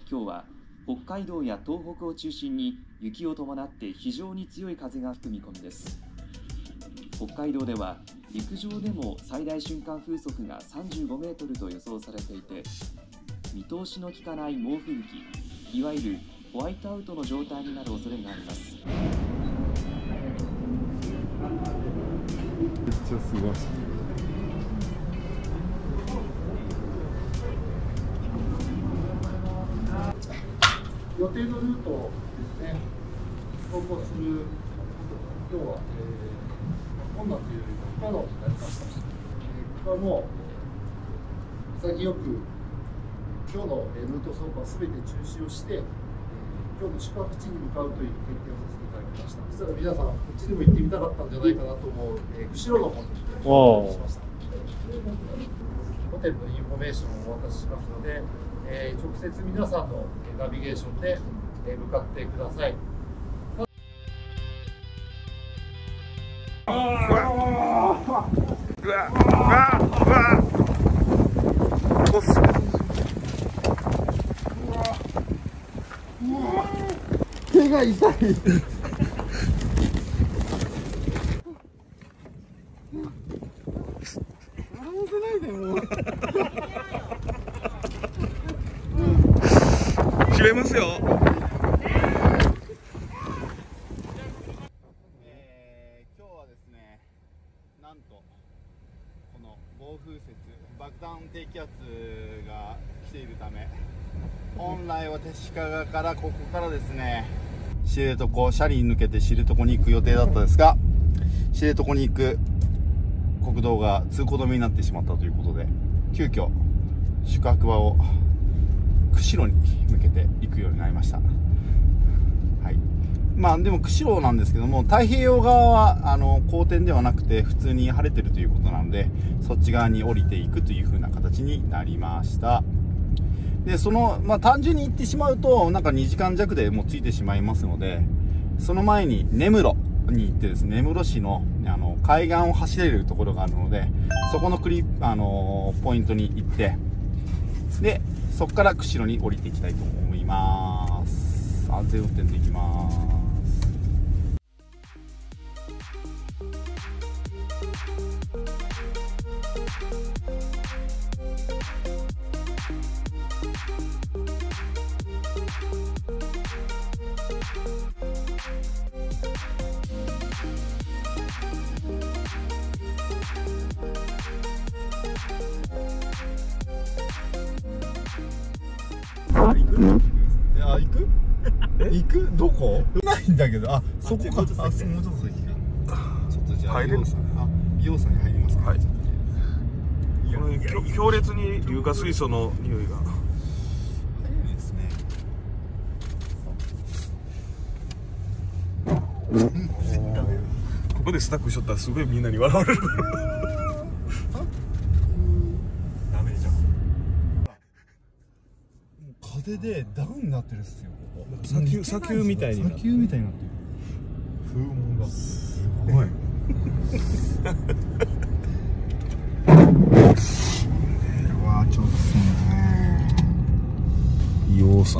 今日は北海道や東北を中心に雪を伴って非常に強い風が吹く見込みです。北海道では陸上でも最大瞬間風速が35メートルと予想されていて、見通しの利かない猛吹雪、いわゆるホワイトアウトの状態になる恐れがあります。 めっちゃすごい。 予定のルートをですね、走行する今日は、困難というよりも不可能になりました。ここはもう潔く今日のルート走行はすべて中止をして、今日の宿泊地に向かうという決定をさせていただきました。実は皆さんこっちにも行ってみたかったんじゃないかなと思う、釧路の方におしました。ホテルのインフォメーションをお渡ししますので、直接皆さんのナビゲーションで向かってください。手が痛い。笑わせないでもう。 閉めますよ。 今日はですね、なんとこの暴風雪、爆弾低気圧が来ているため、本来は勅使河原からここからですね、知床、斜里抜けて知床に行く予定だったんですが、知床に行く国道が通行止めになってしまったということで、急遽宿泊場を釧路に向けて行くようになりました。はい。まあでも釧路なんですけども、太平洋側は好天ではなくて普通に晴れてるということなので、そっち側に降りていくという風な形になりました。で、単純に行ってしまうとなんか2時間弱でもう着いてしまいますので、その前に根室に行ってですね、根室市の海岸を走れるところがあるので、そこのポイントに行って、でそこから釧路に降りていきたいと思います。安全運転で行きます。行く？行く？どこ？ないんだけど、あ、そこか。もうちょっと先か。ちょっとじゃあ、 入れる？ 美容さんに入りますか。はい。 強烈に硫化水素の匂いが。 早いですね。 ここでスタッフしとったらすごいみんなに笑われる。ダメじゃん。 風でダウンになってるっすよ。 砂丘みたいになってる。 風紋がすごい。ちょっとね。 硫黄山。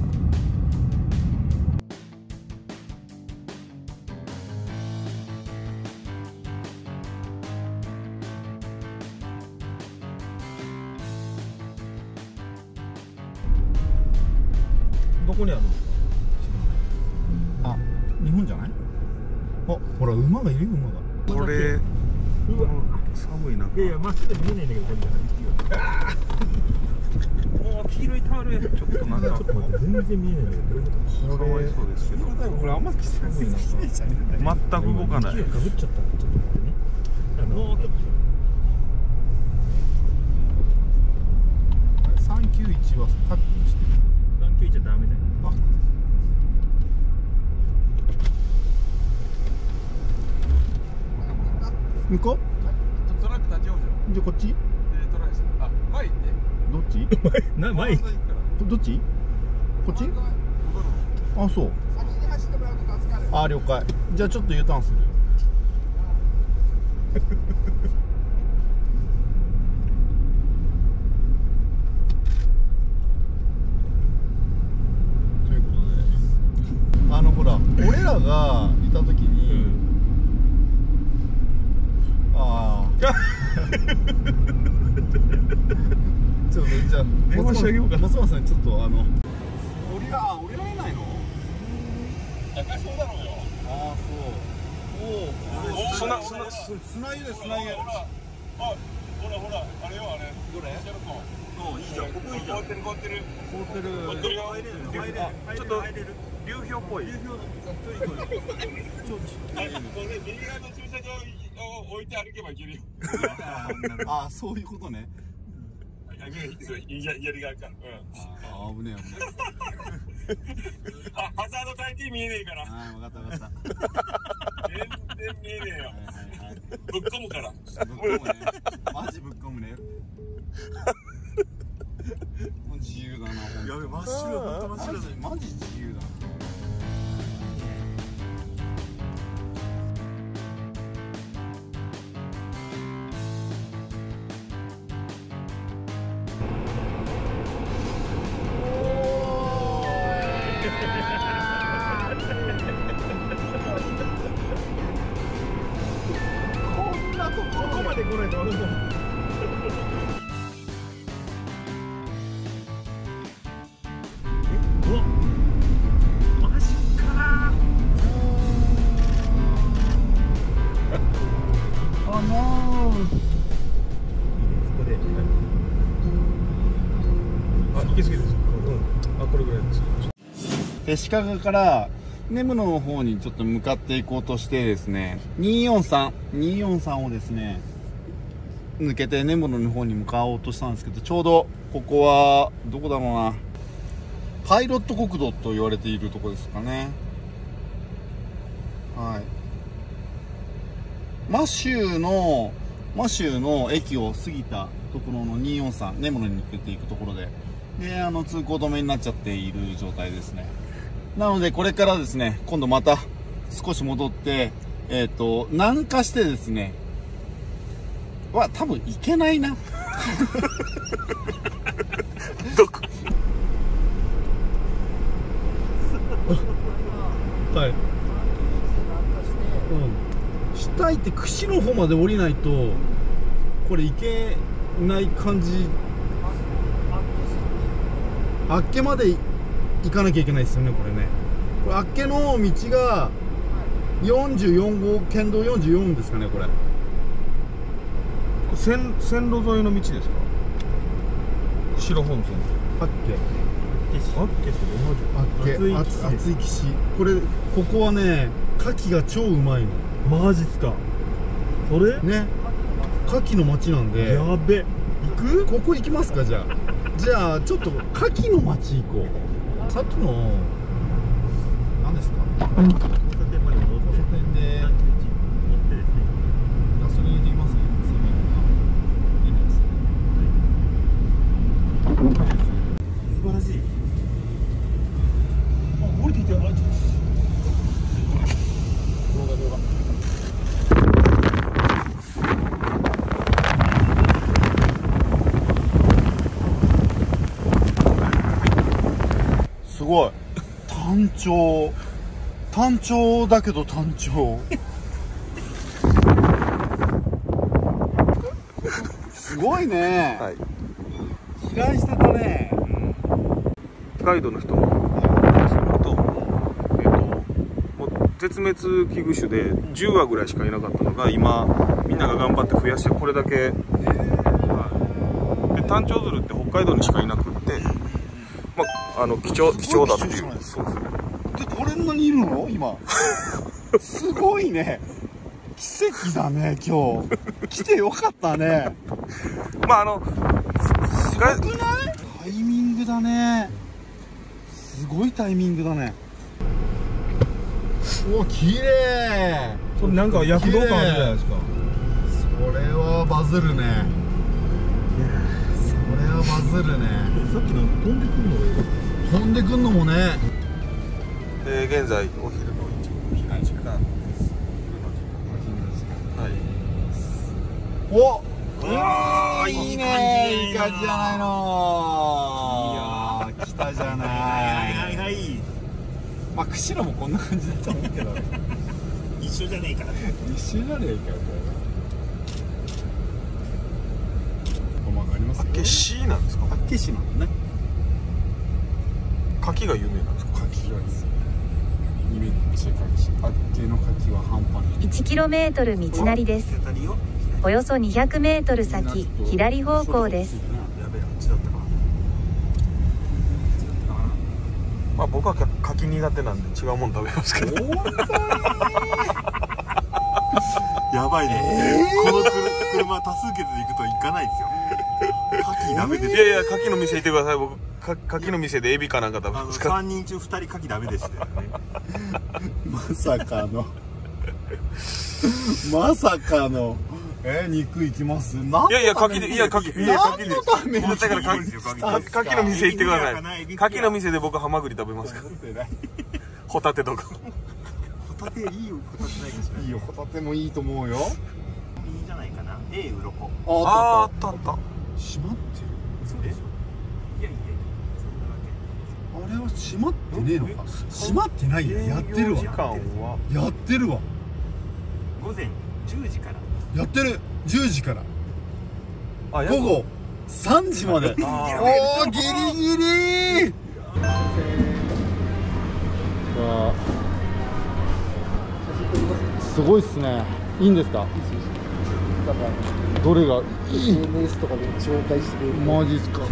どこにあるんですか？ あ、日本じゃない？あ、ほら馬がいるよ、馬が。 これ寒いな。 いやいや、まっすぐ見えないんだけど、これじゃない。おお、黄色いタオル。 ちょっとなんか全然見えないんだけど、 かわいそうですけど。 これあんまきついな。 全く動かない。 雪がかぶっちゃった。ちょっと待ってね。もう 391はタックしてる。 391はダメだよ。 向こう？ トラック立ち往生。 じゃあこっち？ トラックあ、前行って。 どっち？ 前どっち？こっち？あ、そう。 先に走ってもらうと助かる。 あ、了解。じゃあちょっと U ターンする。 俺らがいた時に、ああちょっとじゃあ電話してあげようかな。 松村さんにちょっと降りられないの？ 高そうだろうよ。 ああそう。おお。砂湯です砂湯。 ほらあれよあれ。どれ？いいじゃん。ここいいじゃん。凍ってる。 凍ってるよ。 ちょっと流氷っぽい。 これ右側の駐車場を置いて歩けばいけるよ。 ああそういうことね。 やりがあるから。 ああ危ねえ。 ハザード大抵見えねえから。 ああ分かった。 全然見えねえよ。ぶっ込むから。 ぶっ込むね。マジぶっ込むね。自由だな。やべ真っ白だ。マジ自由だ。 ここまで来ないと俺も。 マジかあのここで行き過ぎです。あ、これぐらいです。 手鹿から根室の方にちょっと向かっていこうとしてですね、243をですね抜けて根室の方に向かおうとしたんですけど、ちょうどここはどこだろうな、パイロット国道と言われているとこですかね。はい、マシューの駅を過ぎたところの243、根室に抜けていくところで、通行止めになっちゃっている状態ですね。なのでこれからですね、今度また少し戻って南下してですね、多分行けないなどこ？ はい。下行って串の方まで降りないとこれ行けない感じ。あっけまで行かなきゃいけないですよね、これね。これあっけの道が44号、県道44ですかね、これ。 線路沿いの道ですか？釧路本線。 あっけあっけと同じ。 あっけ厚い岸。ここはね、牡蠣が超うまいの。 マジっすか？それ？ ね、牡蠣の町なんで。 やべ。行く？ ここ行きますか、じゃあ。じゃあちょっと牡蠣の町行こう。さっきの何ですか？交差点まで戻って。交差点でガソリン入れてきますね。 素晴らしい。降りていて、動画。 すごい単調だけど単調すごいね。 はい。 被害してたね。 ガイドの人もすると、もう絶滅危惧種で10羽ぐらいしかいなかったのが、今みんなが頑張って増やしてこれだけ、はい、でタンチョウヅルって北海道にしかいなくって、貴重だっていう。そうですね。 でこれなにいるの今すごいね、奇跡だね。今日来てよかったね。すごくない？タイミングだね。すごいタイミングだね。 うわ、綺麗。 それなんか躍動感あるじゃないですか。 それはバズるね。それはバズるね。 さっきの飛んでくるのがいい。 飛んでくんのもね。 現在お昼の避難時間です。はい。 おいいね。いい感じじゃないの。いや来たじゃない。 まあ釧路もこんな感じだと思うけど一緒じゃねえから一緒じゃねえかよこれ曲がりますよ。 あけしなんですか。 あけしなのね。 牡蠣が有名なんですか。 牡蠣がいいですね。めっちゃ牡蠣、あっけの牡蠣は半端ない。 1km 道なりです。およそ 200m 先、左方向です。 やべえ、あっちだったか。 まあ僕は牡蠣苦手なんで違うもん食べますけど。 やばいね、この車多数決で行くと行かないですよ。牡蠣ダメです。 いやいや、牡蠣の店行ってください。僕牡蠣の店でエビかなんか食べますから。 3人中2人牡蠣ダメですよね。 まさかのまさかの肉いきます。いやいや、牡蠣で、いや、牡蠣で。だから牡蠣の店行ってください。牡蠣の店で僕はハマグリ食べますから。ホタテとか。 ホタテいいよ、ホタテないかしら。 いいよ、ホタテもいいと思うよ。 いいじゃないかな。ウロコ。 あったあった。 閉まってる。 そうでしょ。いやいや、そんなわけ。 あれは閉まってねえのか。閉まってないや。やってるわ。 時間はやってるわ。 午前10時から。 やってる。10時からあ、 午後3時まで。おお、ギリギリ。すごいっすね。いいんですか。どれが SNS とかで紹介してくれる。 マジっすか。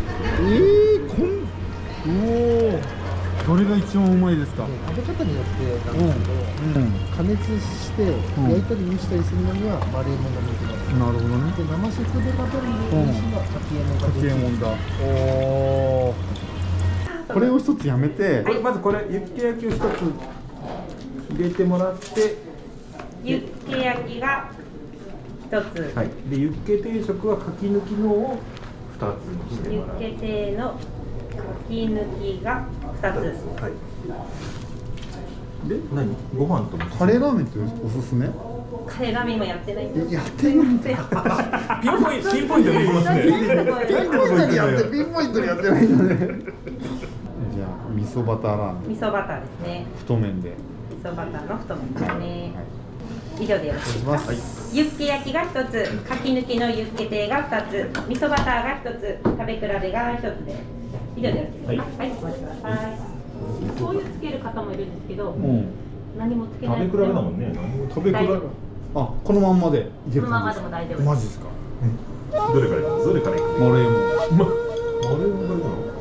おお、どれが一番うまいですか。 食べ方によってなんですけど、加熱して焼いたり蒸したりするのにはマレーモンが向いてます。 なるほどね。 で生食で食べるのに美味しいのはかきえもんがかきえもんだ。おお。これを一つやめて、 まずこれユッケ焼きを一つ入れてもらって、 ユッケ焼きが一つ、 はい。でユッケ定食はかき抜きのを2つにしてユもらって。 ッケ亭のかき抜きが二つ。 はい。で、何？ご飯とカレーラーメンっておすすめ？ カレーラーメンもやってないんです。 やってるんだ。 ピンポイントできますね。 ピンポイントにやってないんだね。じゃあ味噌バターラーメン。 味噌バターですね。 太麺で。 味噌バターの太麺ですね。以上でよろしいですか。 はい。 ユッケ焼きが一つ、かき抜きのユッケ亭が二つ、味噌バターが一つ、食べ比べが一つで。以上でよろしいですか。はい、お待ちください。醤油つける方もいるんですけど、何もつけない。 食べ比べだもんね。 食べ比べ。あ、このまんまでいけるこのままでも大丈夫です。 マジですか。 どれからいく？どれからいく？ マレーモン。 マレーモンからいくの？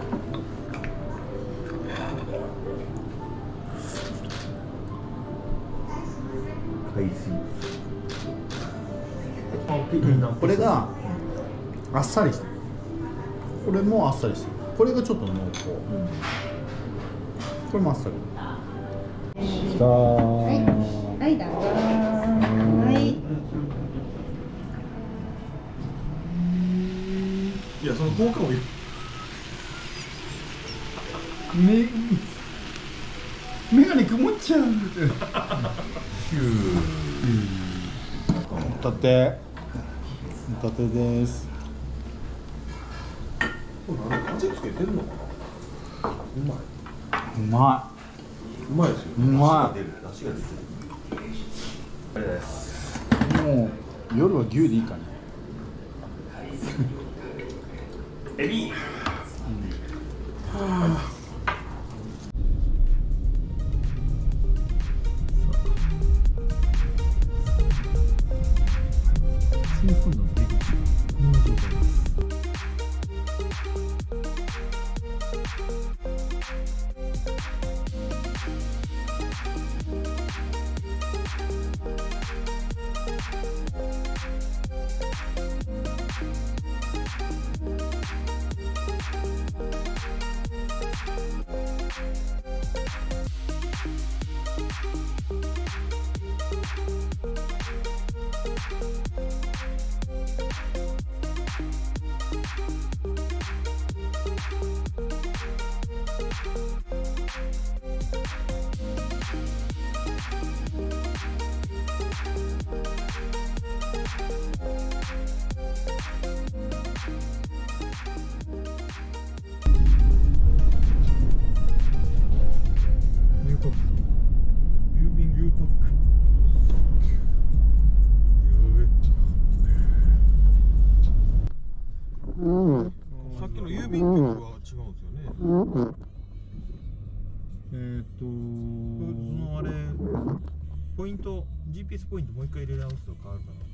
海水。 これがあっさりしてる。これもあっさりしてる。これがちょっと濃厚。これもあっさり。 はい、どうぞ。はい。 いや、その効果もいる。 メガネ曇っちゃう。ホタテです。 味付けてるのかな。 うまうまいですよ。 うまい。 出汁が出てる。 もう夜は牛でいいかね。 エビ。 そのあれポイント GPS ポイントもう一回入れ直すと変わるかな。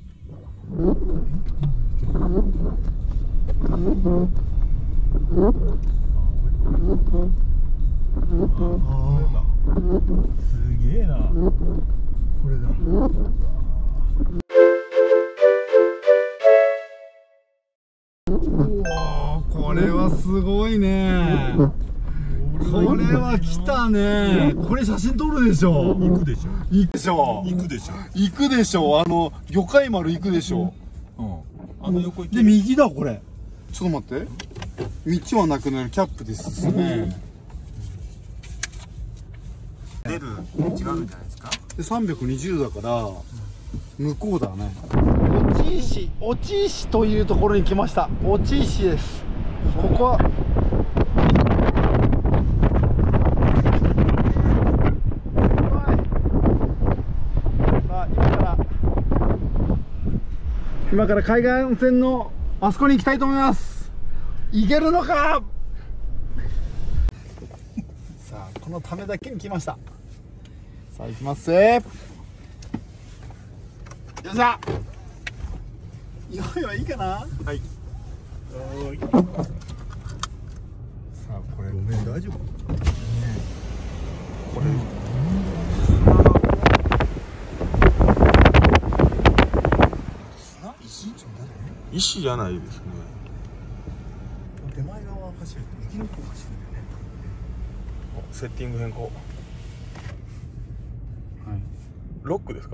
すげえな。これだ。うわー、これはすごいね。これは来たね。これ写真撮るでしょ。行くでしょ。行くでしょ。行くでしょ。行くでしょ。魚介丸行くでしょ。うん。横行って。で、右だ、これ。ちょっと待って。道はなくなるキャップですね。 出る違うんじゃないですか。 で、320だから、向こうだね。越智石というところに来ました。越智石です。ここは今から海岸線のあそこに行きたいと思います。行けるのか。さあ、このためだけに来ました。さあ、行きますぜ。よっしゃ。いよいいかな。はい。さあ、これごめん、大丈夫？これ。 石じゃないですね。 手前側走る、右の方走るんだよね。 セッティング変更。はい。ロックですか？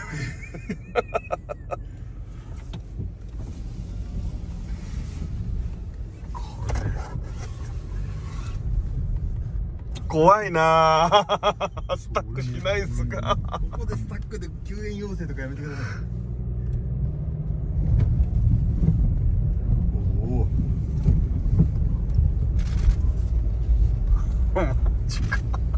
怖いなぁ。スタックしないっすか？ ここでスタックで救援要請とかやめてください。 マジか。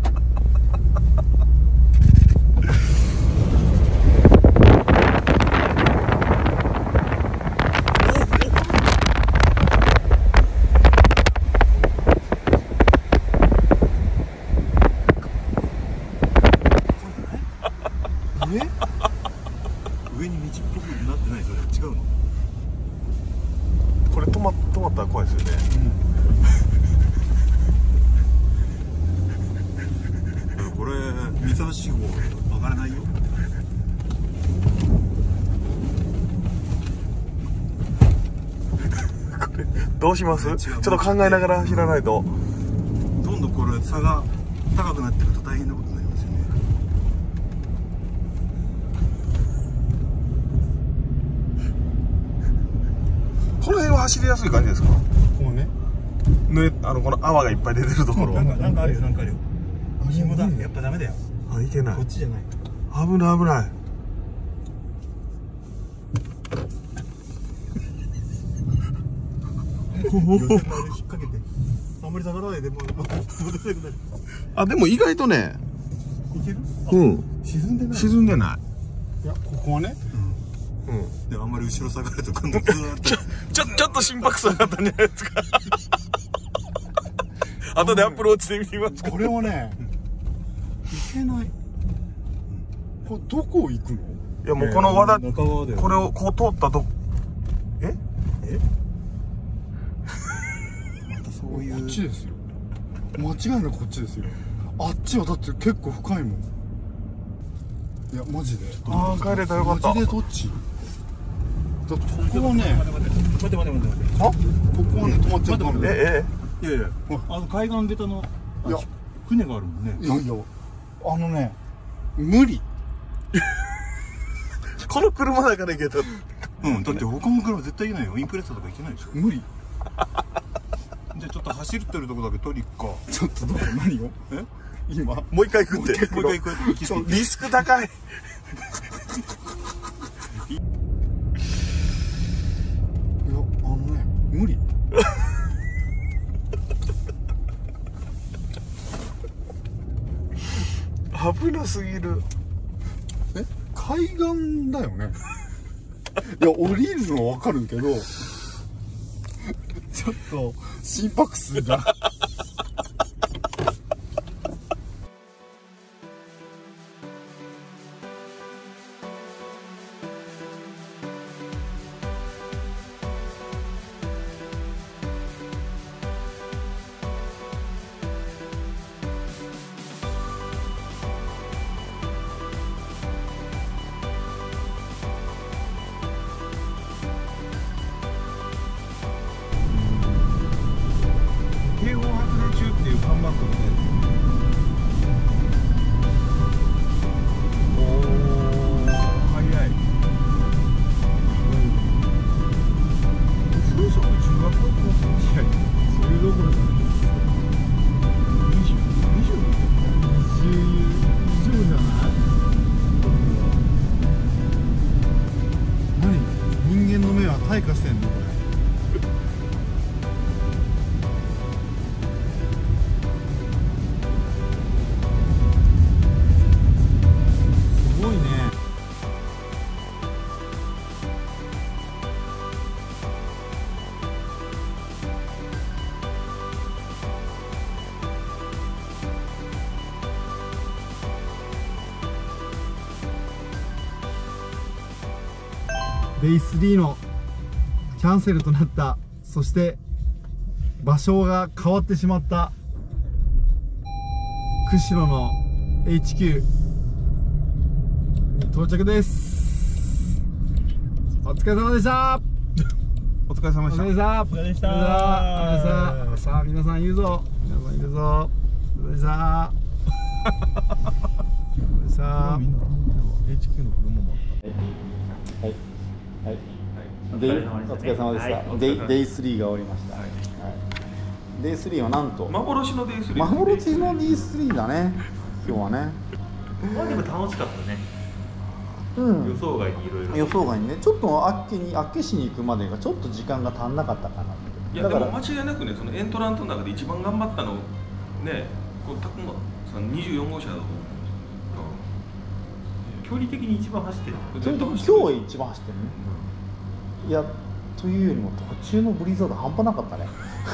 上に道っぽくなってない？それ違うの？ これ止まったら怖いですよね。 これ三沢四号曲がらないよ。 これどうします？ちょっと考えながら走らないと。 どんどんこれ差が高くなってくると大変なことになりますよね。 この辺は走りやすい感じですか？ こうね。 この泡がいっぱい出てるところ。 なんかあるよ、なんかあるよ。紐だ。やっぱダメだよ。 あ、いけない。 こっちじゃない。 危ない危ない。 予選のあれ引っ掛けて。あんまり下がらないでもう戻れなくなる。 あ、でも意外とね。 いける？ うん。 沈んでない。 沈んでない。 いや、ここはね。うん。で、あんまり後ろ下がると今度ずーっとちょっと心拍数上がったんじゃないですか。後でアプローチで見てみます。 これはね、いけない。これどこ行くの？ いやもうこの和田、 中川だよ。 これをこう通ったと。え？ またそういう。こっちですよ。間違いなくこっちですよ。あっちはだって結構深いもん。いやマジで。 ああ、帰れたよかった。 マジでどっち？だってここはね。待て。あ？ここはね止まっちゃったんだよ。いや海岸ベタの船があるもんね。いや無理。 この車だから行けた。 うん、だって他の車絶対行けないよ。インプレッサーとか行けないでしょ。無理。じゃあちょっと走ってるとこだけ取り行くか。ちょっと何を？今もう一回行くって。 もう一回行く。 リスク高い。 いや無理。 危なすぎる。 海岸だよね。いや降りるのは分かるけどちょっと心拍数がデイ3のキャンセルとなった、そして場所が変わってしまった釧路の HQ に到着です。お疲れ様でした。 お疲れ様でした。 お疲れ様でした。さあ皆さんいるぞ。皆さんいるぞ。お疲れ様でした。さあ、みんな HQ の車もはいはい、お疲れ様でした。デイ3が終わりました。デイ3はなんと幻の D3。 幻の D3 だね。今日はね。 まあでも楽しかったね。予想外にいろいろ。 予想外にね、ちょっと厚岸に行くまでがちょっと時間が足んなかったかな。 いやでも間違いなくね、そのエントラントの中で一番頑張ったのね、こう拓磨さん24号車だと思う。 距離的に一番走ってる。 今日一番走ってるね。いやというよりも途中のブリザード半端なかったね。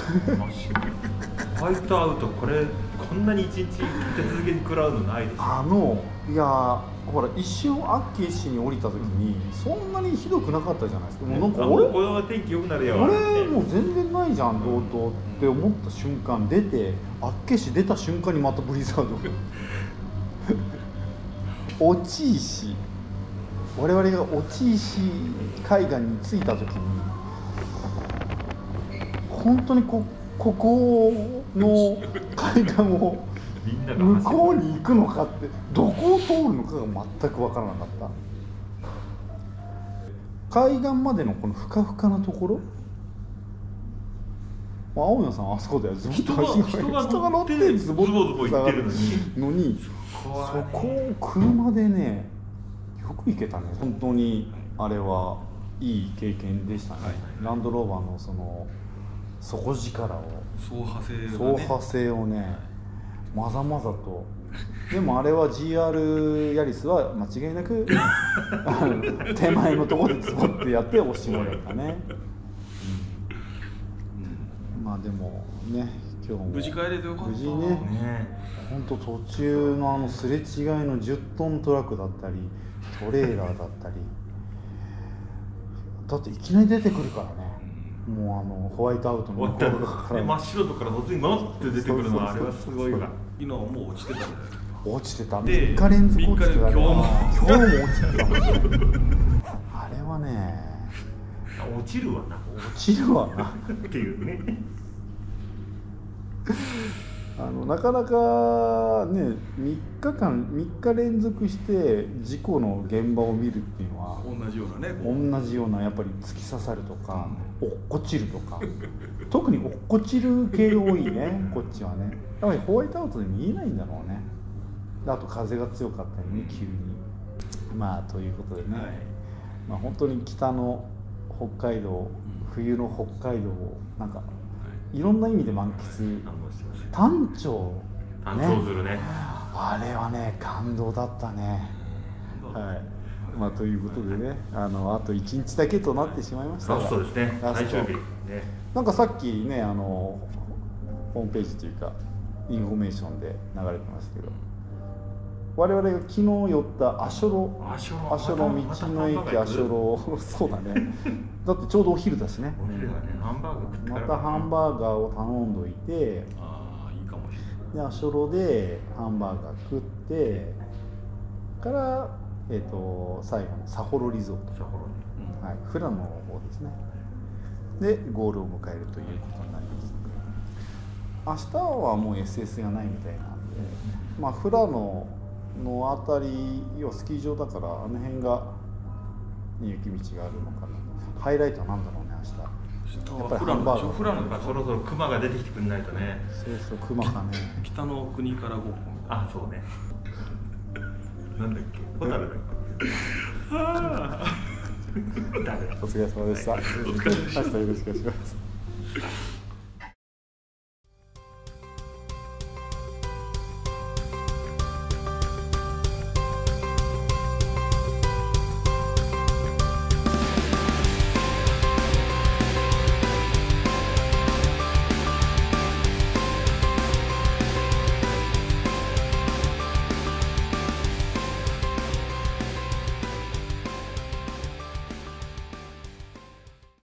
ホワイトアウトこんなに一日立て続けに食らうのないでしょ。 いやほら一瞬厚岸に降りた時にそんなにひどくなかったじゃないですか。もうなんかこれは天気良くなるよ。 俺もう全然ないじゃん堂々って思った瞬間出て厚岸出た瞬間にまたブリザード落ち石、我々が落ち石海岸に着いた時に本当にここの海岸を向こうに行くのかってどこを通るのかが全く分からなかった。海岸までのこのふかふかなところ、青山さんはあそこだよ、人が乗ってズボズボ行ってるのにそこを車でねよく行けたね。本当にあれはいい経験でしたね。ランドローバーのその底力を走破性をねまざまざと。でもあれは GR ヤリスは間違いなく手前のところでズボってやって押し戻ったね。まあでもね今日も無事帰れてよかった。 無事ね。本当途中のすれ違いの10トントラックだったりトレーラーだったりだっていきなり出てくるからね。もうホワイトアウトの向こうから真っ白とから突然ガッて出てくるのはあれはすごいわ。 昨日もう落ちてたんだよ。 落ちてた。3日連続落ちてたね。今日も落ちてたもんね。あれはね落ちるわなっていうね。なかなかね3日連続して事故の現場を見るっていうのは同じようなやっぱり突き刺さるとか、落っこちるとか特に落っこちる系が多いねこっちはね。やっぱりホワイトアウトで見えないんだろうね。あと風が強かったりね急に。まあということでね、まあ、本当に北の北海道、冬の北海道をなんかいろんな意味で満喫。単調するね。 あれはね感動だったね。はい。まあということでね、あと1日だけとなってしまいましたが、 そうですね。最終日ね。 なんかさっきねホームページというかインフォメーションで流れてましたけど、我々が昨日寄った足寄道の駅足寄そうだね。だってちょうどお昼だしね。またハンバーガーを頼んどいて。で足寄でハンバーガー食ってから最後のサホロリゾート、はい、富良野の方ですね。でゴールを迎えるということになります。明日はもう SS がないみたいなんで、まあ富良野のあたり要スキー場だからあの辺が雪道があるのかな。ハイライトは何だろうね明日。やっぱりハンバーガー。 富良野がそろそろクマが出てきてくれないとね。 そうクマがね。 北の国から5本。 あ、そうね。なんだっけ、ホタルだっけ。 お疲れ様でした。明日よろしくお願いします。